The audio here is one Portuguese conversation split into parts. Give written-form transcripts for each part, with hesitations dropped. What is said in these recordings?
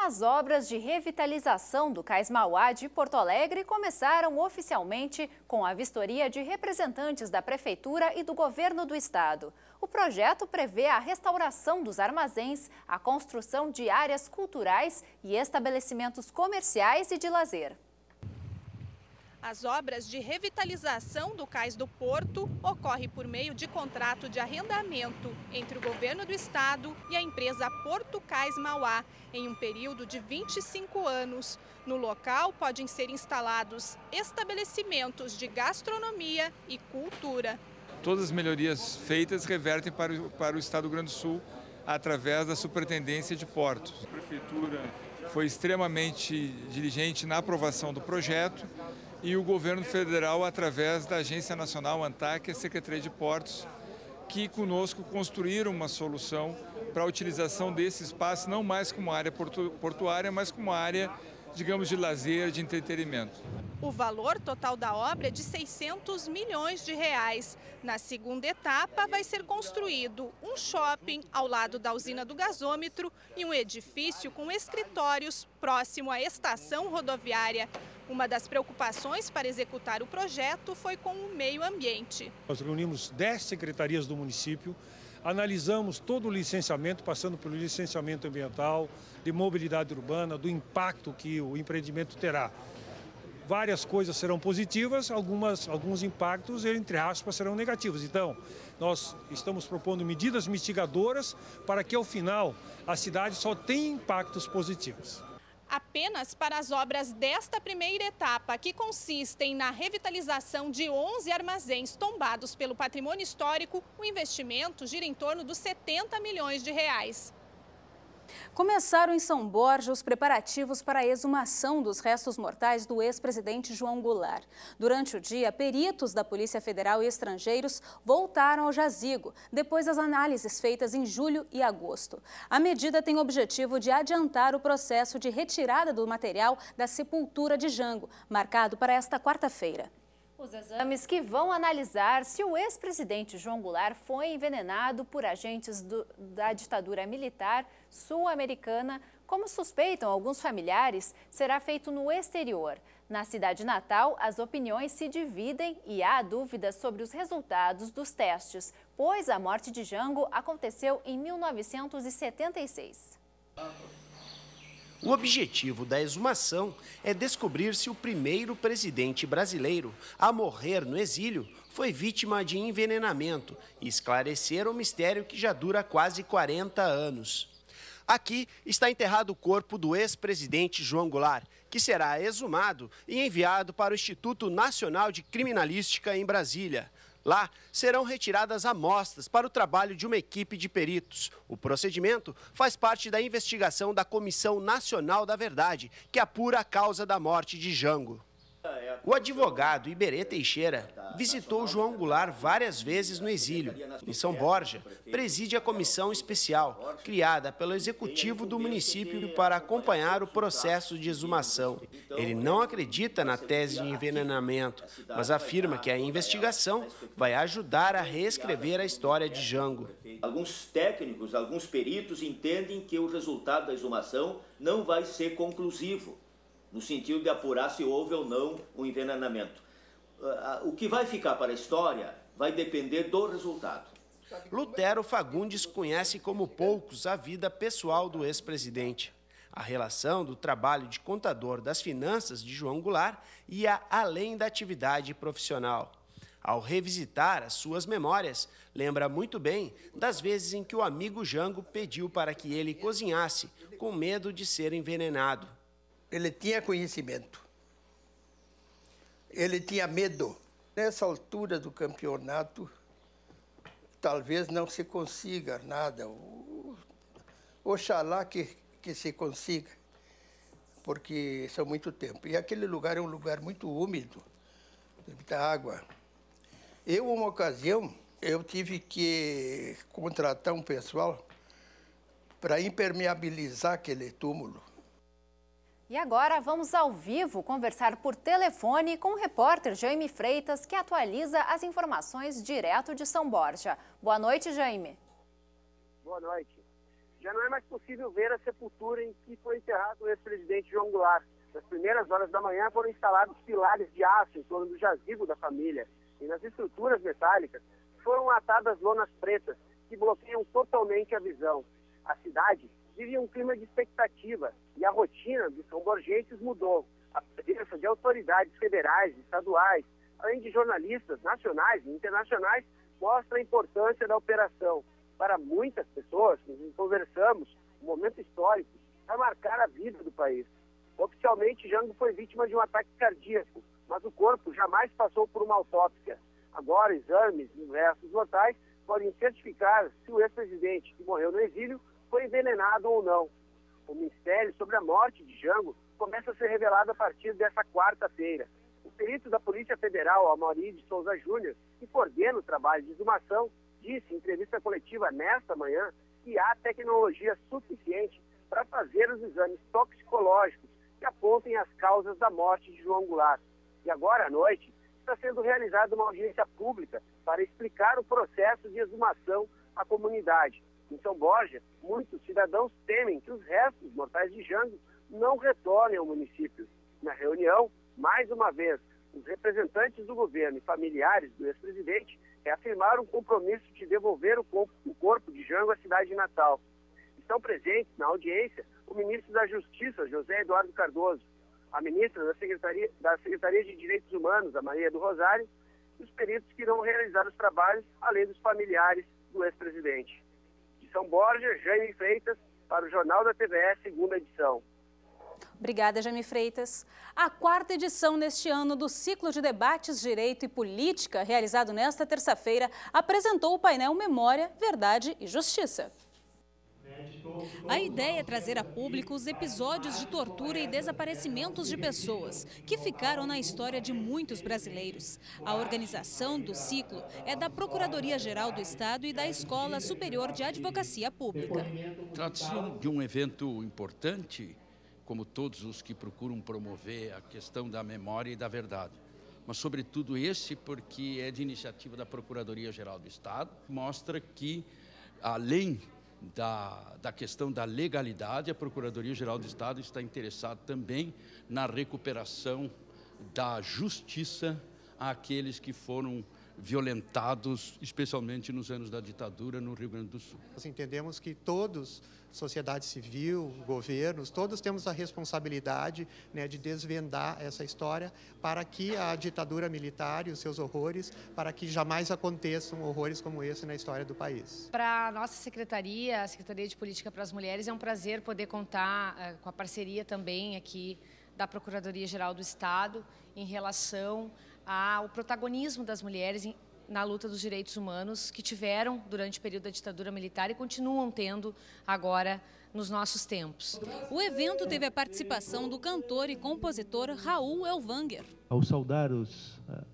As obras de revitalização do Cais Mauá de Porto Alegre começaram oficialmente com a vistoria de representantes da Prefeitura e do Governo do Estado. O projeto prevê a restauração dos armazéns, a construção de áreas culturais e estabelecimentos comerciais e de lazer. As obras de revitalização do Cais do Porto ocorrem por meio de contrato de arrendamento entre o Governo do Estado e a empresa Porto Cais Mauá, em um período de 25 anos. No local podem ser instalados estabelecimentos de gastronomia e cultura. Todas as melhorias feitas revertem para o Estado do Rio Grande do Sul através da Superintendência de Portos. A Prefeitura foi extremamente diligente na aprovação do projeto e o Governo Federal, através da Agência Nacional ANTAC e a Secretaria de Portos, que conosco construíram uma solução para a utilização desse espaço, não mais como área portuária, mas como área, digamos, de lazer, de entretenimento. O valor total da obra é de 600 milhões de reais. Na segunda etapa, vai ser construído um shopping ao lado da usina do gasômetro e um edifício com escritórios próximo à estação rodoviária. Uma das preocupações para executar o projeto foi com o meio ambiente. Nós reunimos 10 secretarias do município, analisamos todo o licenciamento, passando pelo licenciamento ambiental, de mobilidade urbana, do impacto que o empreendimento terá. Várias coisas serão positivas, alguns impactos, entre aspas, serão negativos. Então, nós estamos propondo medidas mitigadoras para que, ao final, a cidade só tenha impactos positivos. Apenas para as obras desta primeira etapa, que consistem na revitalização de 11 armazéns tombados pelo patrimônio histórico, o investimento gira em torno dos 70 milhões de reais. Começaram em São Borja os preparativos para a exumação dos restos mortais do ex-presidente João Goulart. Durante o dia, peritos da Polícia Federal e estrangeiros voltaram ao jazigo, depois das análises feitas em julho e agosto. A medida tem o objetivo de adiantar o processo de retirada do material da sepultura de Jango, marcado para esta quarta-feira. Os exames que vão analisar se o ex-presidente João Goulart foi envenenado por agentes da ditadura militar sul-americana, como suspeitam alguns familiares, será feito no exterior. Na cidade natal, as opiniões se dividem e há dúvidas sobre os resultados dos testes, pois a morte de Jango aconteceu em 1976. O objetivo da exumação é descobrir se o primeiro presidente brasileiro a morrer no exílio foi vítima de envenenamento e esclarecer o mistério que já dura quase 40 anos. Aqui está enterrado o corpo do ex-presidente João Goulart, que será exumado e enviado para o Instituto Nacional de Criminalística em Brasília. Lá serão retiradas amostras para o trabalho de uma equipe de peritos. O procedimento faz parte da investigação da Comissão Nacional da Verdade, que apura a causa da morte de Jango. O advogado Iberê Teixeira visitou João Goulart várias vezes no exílio. Em São Borja, preside a comissão especial, criada pelo executivo do município para acompanhar o processo de exumação. Ele não acredita na tese de envenenamento, mas afirma que a investigação vai ajudar a reescrever a história de Jango. Alguns técnicos, alguns peritos entendem que o resultado da exumação não vai ser conclusivo, no sentido de apurar se houve ou não um envenenamento. O que vai ficar para a história vai depender do resultado. Lutero Fagundes conhece como poucos a vida pessoal do ex-presidente. A relação do trabalho de contador das finanças de João Goulart ia além da atividade profissional. Ao revisitar as suas memórias, lembra muito bem das vezes em que o amigo Jango pediu para que ele cozinhasse, com medo de ser envenenado. Ele tinha conhecimento, ele tinha medo. Nessa altura do campeonato, talvez não se consiga nada. Oxalá que se consiga, porque são muito tempo. E aquele lugar é um lugar muito úmido, muita água. Uma ocasião, eu tive que contratar um pessoal para impermeabilizar aquele túmulo. E agora vamos ao vivo conversar por telefone com o repórter Jaime Freitas, que atualiza as informações direto de São Borja. Boa noite, Jaime. Boa noite. já não é mais possível ver a sepultura em que foi enterrado o ex-presidente João Goulart. Nas primeiras horas da manhã foram instalados pilares de aço em torno do jazigo da família. E nas estruturas metálicas foram atadas lonas pretas que bloqueiam totalmente a visão. A cidade vive um clima de expectativa e a rotina dos são-borgenses mudou. A presença de autoridades federais e estaduais, além de jornalistas nacionais e internacionais, mostra a importância da operação. Para muitas pessoas que conversamos, um momento histórico vai marcar a vida do país. Oficialmente, Jango foi vítima de um ataque cardíaco, mas o corpo jamais passou por uma autópsia. Agora, exames e restos mortais podem certificar se o ex-presidente que morreu no exílio foi envenenado ou não. O mistério sobre a morte de Jango começa a ser revelado a partir dessa quarta-feira. O perito da Polícia Federal, Amaury de Souza Júnior, que coordena o trabalho de exumação, disse em entrevista coletiva nesta manhã que há tecnologia suficiente para fazer os exames toxicológicos que apontem as causas da morte de João Goulart. E agora à noite está sendo realizada uma audiência pública para explicar o processo de exumação à comunidade. Em São Borja, muitos cidadãos temem que os restos mortais de Jango não retornem ao município. Na reunião, mais uma vez, os representantes do governo e familiares do ex-presidente reafirmaram o compromisso de devolver o corpo de Jango à cidade natal. Estão presentes na audiência o ministro da Justiça, José Eduardo Cardoso, a ministra da Secretaria de Direitos Humanos, a Maria do Rosário, e os peritos que irão realizar os trabalhos, além dos familiares do ex-presidente. De São Borja, Jaime Freitas, para o Jornal da TVE, segunda edição. Obrigada, Jaime Freitas. A quarta edição neste ano do ciclo de debates Direito e Política, realizado nesta terça-feira, apresentou o painel Memória, Verdade e Justiça. A ideia é trazer a público os episódios de tortura e desaparecimentos de pessoas que ficaram na história de muitos brasileiros. A organização do ciclo é da Procuradoria-Geral do Estado e da Escola Superior de Advocacia Pública. Trata-se de um evento importante, como todos os que procuram promover a questão da memória e da verdade. Mas, sobretudo, esse porque é de iniciativa da Procuradoria-Geral do Estado, mostra que, além da questão da legalidade, a Procuradoria-Geral do Estado está interessada também na recuperação da justiça àqueles que foram violentados, especialmente nos anos da ditadura no Rio Grande do Sul. Nós entendemos que todos, sociedade civil, governos, todos temos a responsabilidade, né, de desvendar essa história para que a ditadura militar e os seus horrores, para que jamais aconteçam horrores como esse na história do país. Para a nossa secretaria, a Secretaria de Política para as Mulheres, é um prazer poder contar com a parceria também aqui da Procuradoria-Geral do Estado em relação ao protagonismo das mulheres na luta dos direitos humanos que tiveram durante o período da ditadura militar e continuam tendo agora nos nossos tempos. O evento teve a participação do cantor e compositor Raul Elvanger. Ao saudar os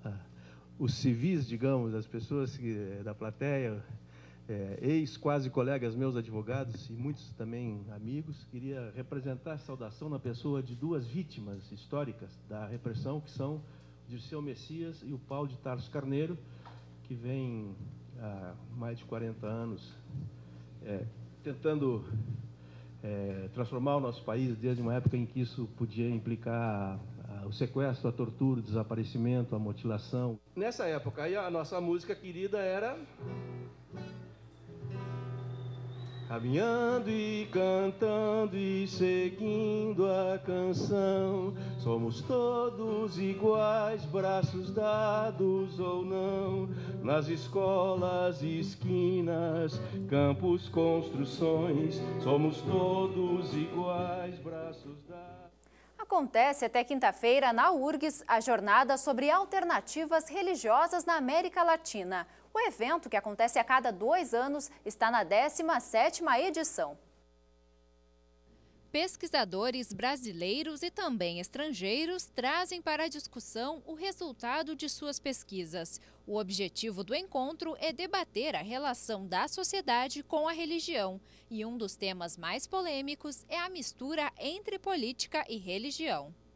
civis, digamos, as pessoas da plateia, ex-quase colegas meus advogados e muitos também amigos, queria representar a saudação na pessoa de duas vítimas históricas da repressão, que são Dirceu Messias e o Paulo de Tarso Carneiro, que vem há mais de 40 anos tentando transformar o nosso país desde uma época em que isso podia implicar o sequestro, a tortura, o desaparecimento, a mutilação. Nessa época, aí a nossa música querida era... Caminhando e cantando e seguindo a canção, somos todos iguais, braços dados ou não, nas escolas e esquinas, campos, construções, somos todos iguais, braços dados. Acontece até quinta-feira na URGS a jornada sobre alternativas religiosas na América Latina. O evento, que acontece a cada 2 anos, está na 17ª edição. Pesquisadores brasileiros e também estrangeiros trazem para a discussão o resultado de suas pesquisas. O objetivo do encontro é debater a relação da sociedade com a religião. E um dos temas mais polêmicos é a mistura entre política e religião.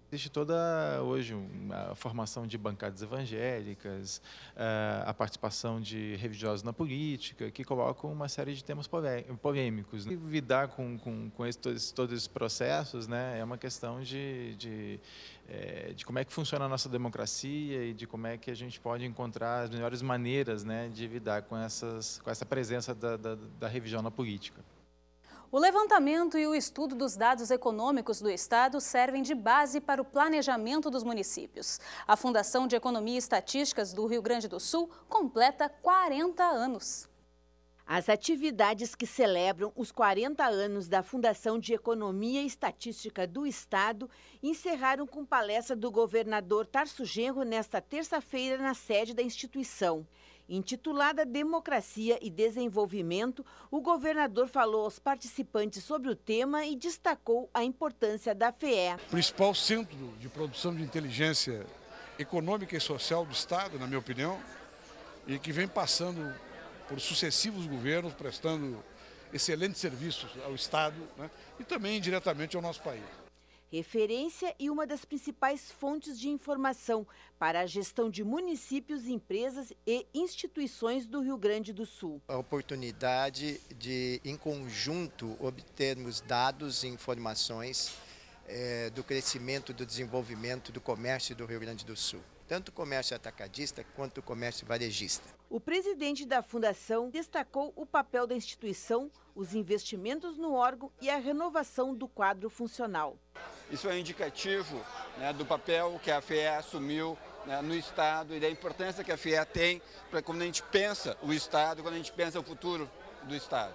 Existe toda hoje a formação de bancadas evangélicas, a participação de religiosos na política, que colocam uma série de temas polêmicos. E lidar com todos esses processos, né, é uma questão de como é que funciona a nossa democracia e de como é que a gente pode encontrar as melhores maneiras, né, de lidar com essa presença da religião na política. O levantamento e o estudo dos dados econômicos do Estado servem de base para o planejamento dos municípios. A Fundação de Economia e Estatísticas do Rio Grande do Sul completa 40 anos. As atividades que celebram os 40 anos da Fundação de Economia e Estatística do Estado encerraram com palestra do governador Tarso Genro nesta terça-feira na sede da instituição. Intitulada Democracia e Desenvolvimento, o governador falou aos participantes sobre o tema e destacou a importância da FEE. O principal centro de produção de inteligência econômica e social do Estado, na minha opinião, e que vem passando por sucessivos governos, prestando excelentes serviços ao Estado, né, e também diretamente ao nosso país. Referência e uma das principais fontes de informação para a gestão de municípios, empresas e instituições do Rio Grande do Sul. A oportunidade de, em conjunto, obtermos dados e informações do crescimento, do desenvolvimento do comércio do Rio Grande do Sul. Tanto o comércio atacadista quanto o comércio varejista. O presidente da Fundação destacou o papel da instituição, os investimentos no órgão e a renovação do quadro funcional. Isso é indicativo, né, do papel que a FEE assumiu, né, no Estado e da importância que a FEE tem para quando a gente pensa o Estado, quando a gente pensa o futuro do Estado.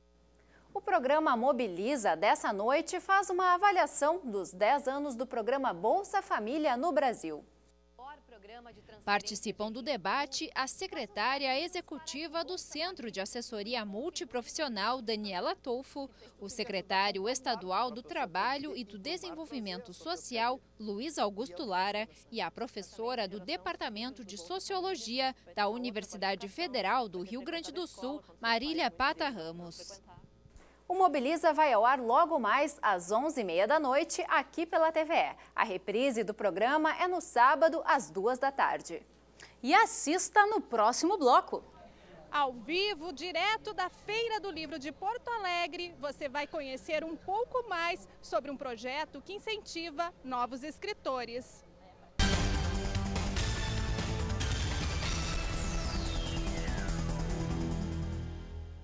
O programa Mobiliza dessa noite faz uma avaliação dos 10 anos do programa Bolsa Família no Brasil. Participam do debate a secretária executiva do Centro de Assessoria Multiprofissional, Daniela Tolfo, o secretário estadual do Trabalho e do Desenvolvimento Social, Luiz Augusto Lara, e a professora do Departamento de Sociologia da Universidade Federal do Rio Grande do Sul, Marília Pata Ramos. O Mobiliza vai ao ar logo mais às 11h30 da noite, aqui pela TVE. A reprise do programa é no sábado, às 2 da tarde. E assista no próximo bloco. Ao vivo, direto da Feira do Livro de Porto Alegre, você vai conhecer um pouco mais sobre um projeto que incentiva novos escritores.